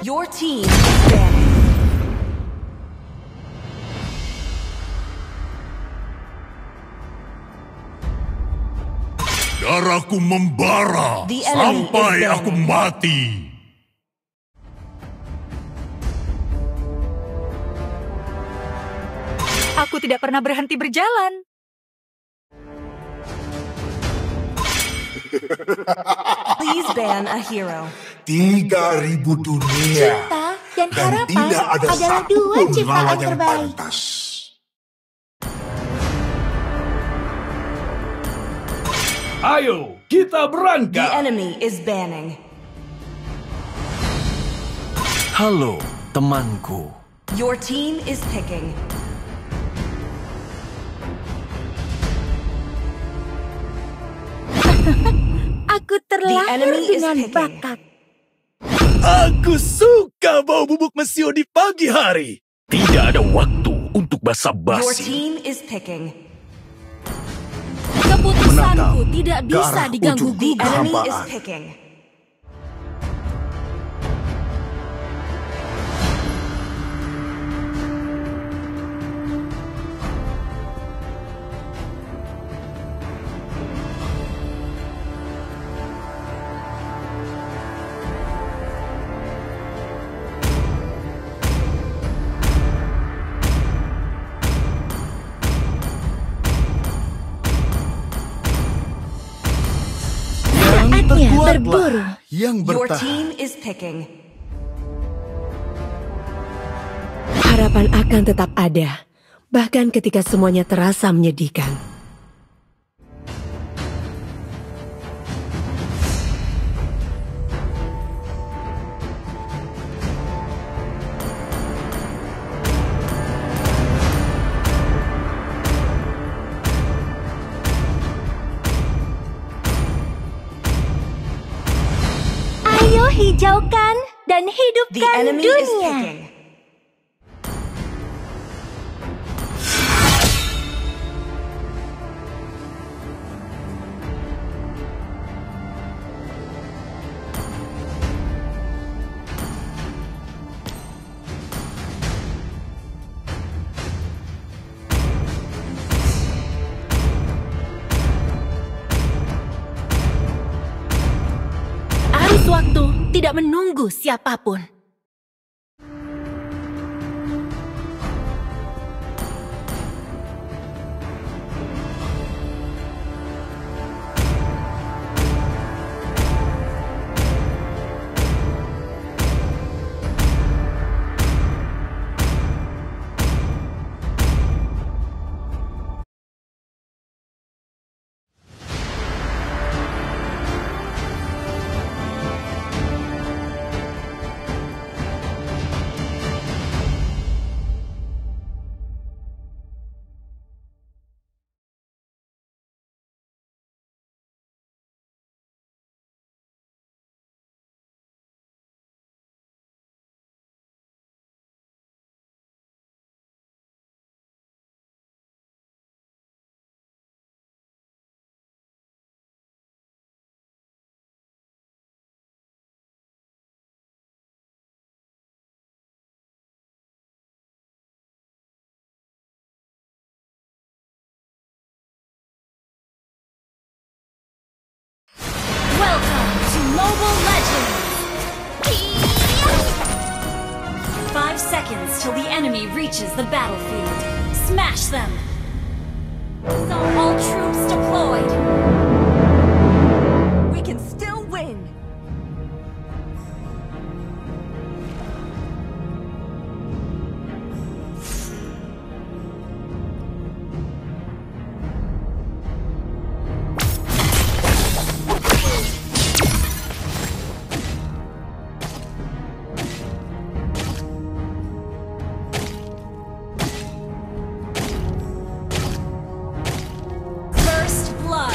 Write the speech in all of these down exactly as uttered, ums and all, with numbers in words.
Your team is banning. Darahku membara sampai aku mati. Aku tidak pernah berhenti berjalan. Please ban a hero. Tiga ribu dunia. Cinta dan, Dan harapan tidak ada adalah satu dua pun ciptaan lawan yang terbaik. pantas. Ayo, kita The berangkat. enemy is banning. Halo, temanku. Your team is picking. Aku terlahir enemy is dengan picking. bakat. Aku suka bau bubuk mesio di pagi hari. Tidak ada waktu untuk Your basa-basi. team is picking. Keputusanku tidak ke bisa arah diganggu ujung The gugat. enemy is Kehampaan. picking. Saatnya berburu. Yang Your bertahan. team is picking. Harapan akan tetap ada, bahkan ketika semuanya terasa menyedihkan. Ayo hijaukan dan The hidupkan enemy is dunia. picking. Arus waktu tidak menunggu siapapun. Welcome to Mobile Legends! Five seconds till the enemy reaches the battlefield. Smash them! So all troops deployed! We can still win. First blood!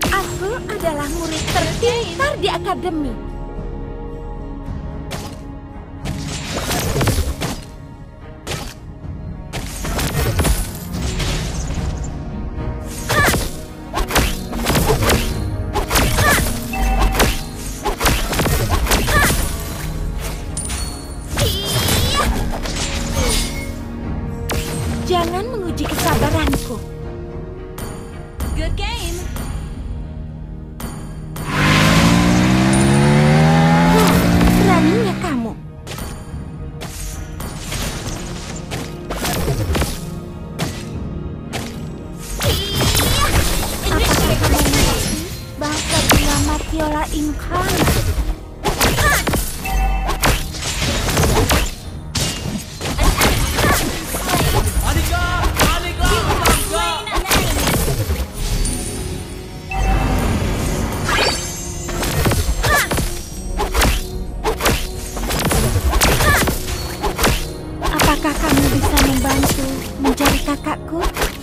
Aku adalah murid terpintar di akademi. Jangan menguji kesabaranku. Good game. Hmm, beraninya kamu. Apakah kamu mengerti bahasa bunga Matiola Incana? Apakah kamu bisa membantu mencari kakakku?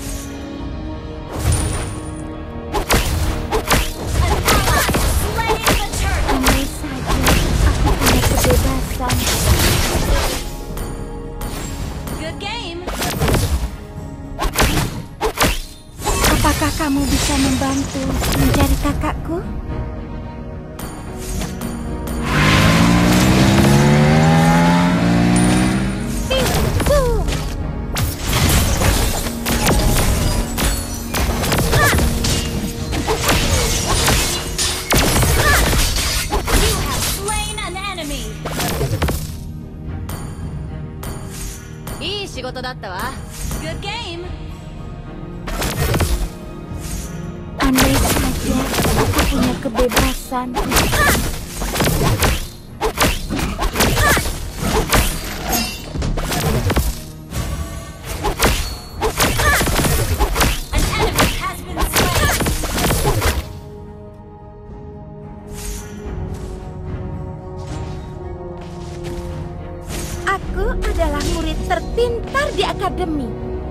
Andai saja aku punya kebebasan. Good game. Apakah kamu bisa membantu mencari kakakku? Good game. Andai saja aku punya kebebasan. An enemy has been slain. Aku adalah murid terpintar di akademi.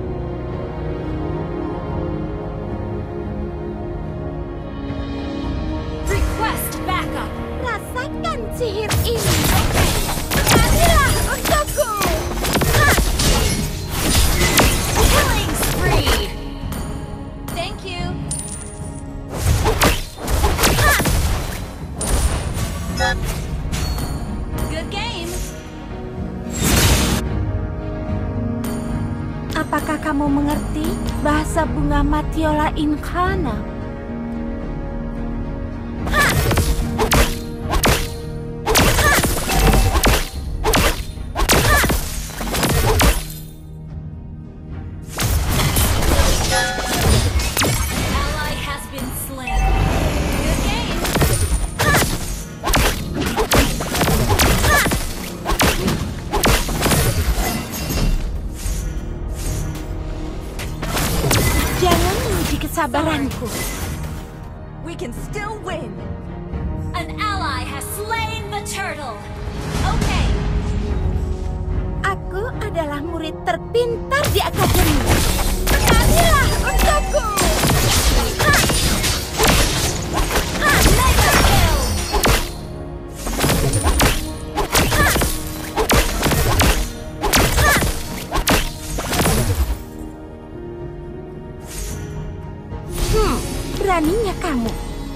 Request backup. Rasakan sihir ini. Beranilah untukku. Killing spree. Thank you. Good game. Apakah kamu mengerti bahasa bunga Matiola Incana? Ally has been slain. Good game. Jangan menguji kesabaranku. We can still win. An ally has slain the turtle. Okay. Aku adalah murid terpintar di akademi. Beranilah untukku. Mega kill. Hmm, beraninya kamu.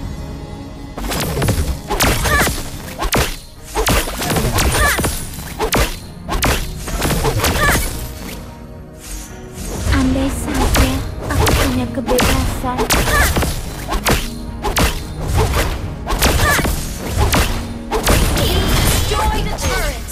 Andai saja aku punya kebebasan. Destroy the turret.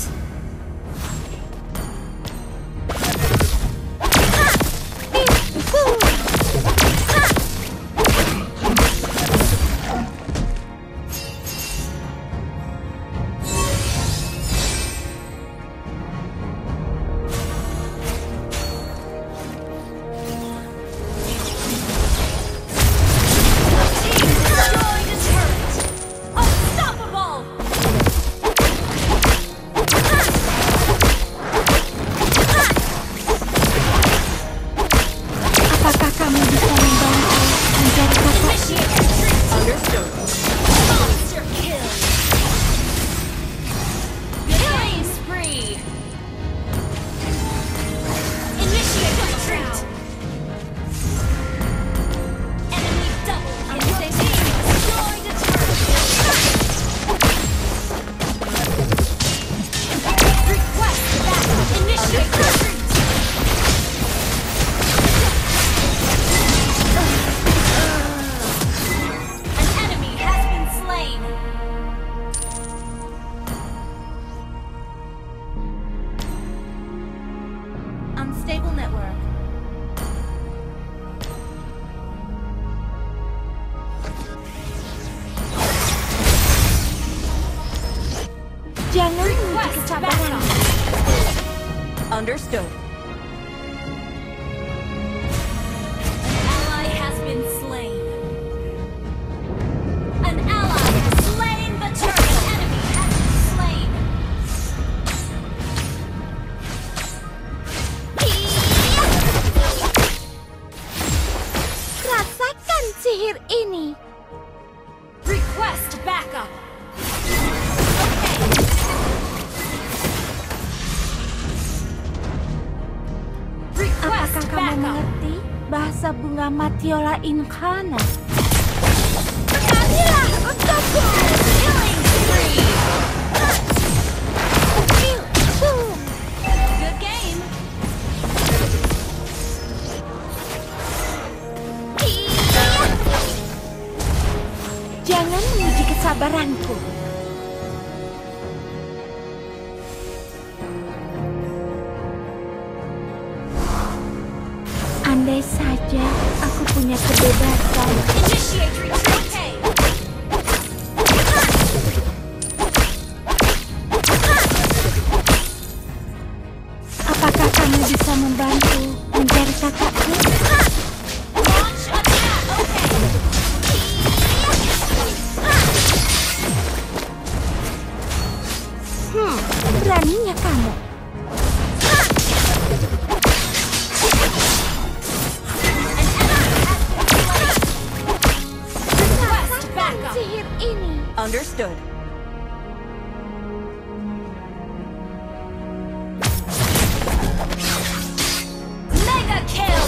Unstable network. Jangan uji kesabaran. Understood. An ally has been slain. An ally has slain the turret. Enemy has been slain. Rasakan sihir ini. Request backup. Apakah kamu mengerti bahasa bunga Matiola Incana? Kembalilah untukku! Killing spree. Good game. Jangan menguji kesabaranku. Andai saja aku punya kebebasan. Initiate retreat. Apakah kamu bisa membantu mencari kakakku? Launch attack. Okay. Hmm, beraninya kamu. Sihir ini. Understood. Mega kill.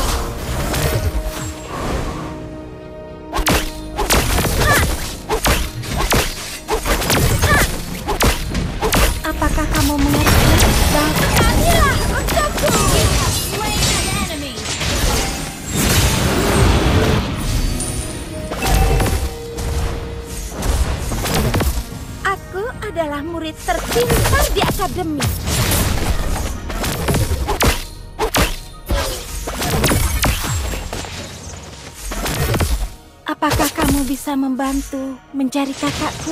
Apakah kamu mengerti bahwa kamilah untukku? Slain an enemy. Aku adalah murid terpintar di akademi. Apakah kamu bisa membantu mencari kakakku?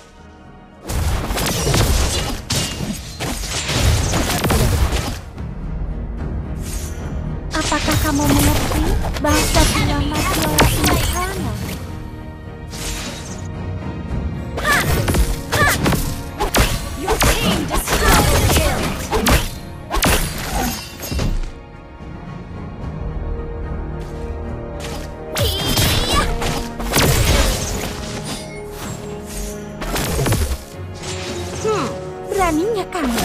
Apakah kamu mengerti bahasa bunga Matiola Incana? Your team destroyed the turret. Hmm, beraninya kamu.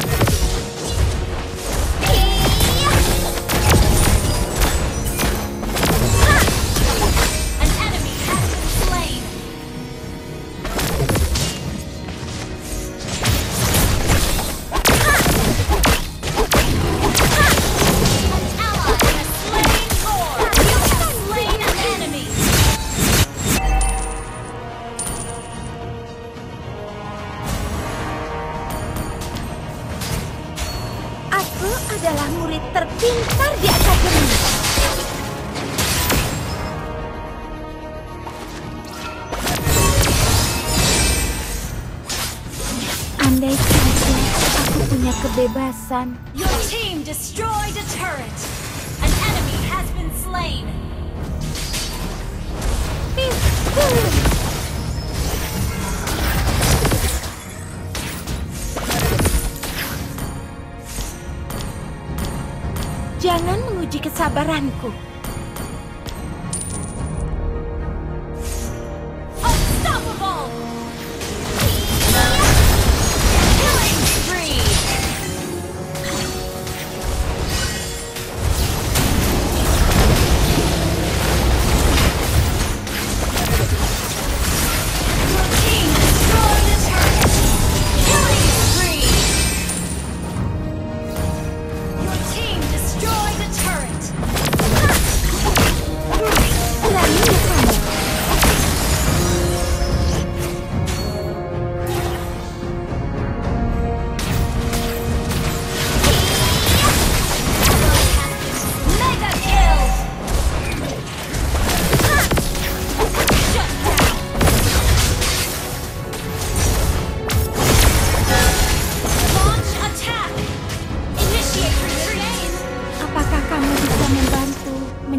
An enemy has been slain. An ally has slain Thor. You have slain an enemy. Aku adalah murid terpintar di akademi. Andai saja aku punya kebebasan. Your team destroyed a turret. An enemy has been slain. Jangan menguji kesabaranku. Unstoppable. Killing spree. Your team destroyed a turret. Killing spree. Your team destroyed a turret.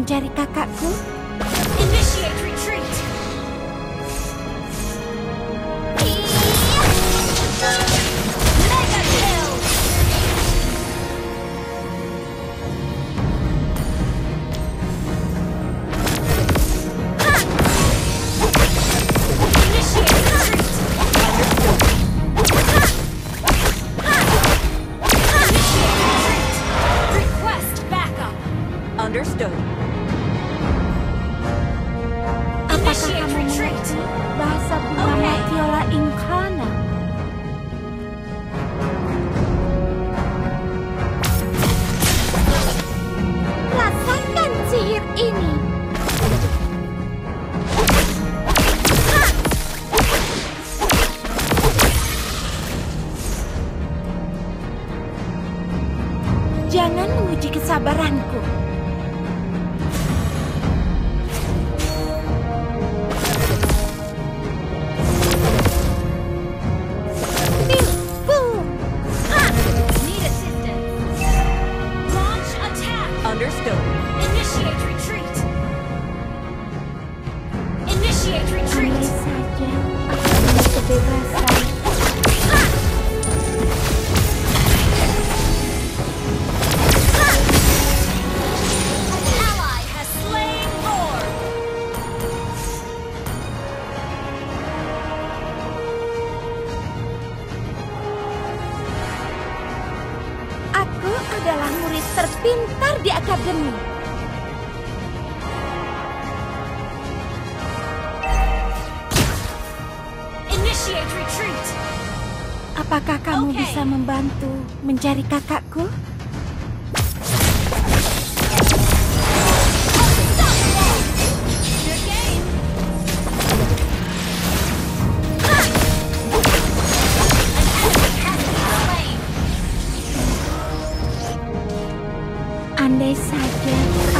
mencari kakakku? Initiate retreat. Mega kill. Initiate retreat. Request backup. Understood. Apakah Initiate kamu retreat. mengerti bahasa bunga Okay. Matiola Incarna? Rasakan sihir ini. Jangan menguji kesabaranku. Boom! Need assistance. Launch attack. Understood. Initiate retreat. Initiate retreat. Andai saja aku punya kebebasan. Ally has slain Lord. Aku adalah murid terpintar di akademi. Initiate retreat. Apakah kamu Oke. bisa membantu mencari kakakku? Good game. Andai saja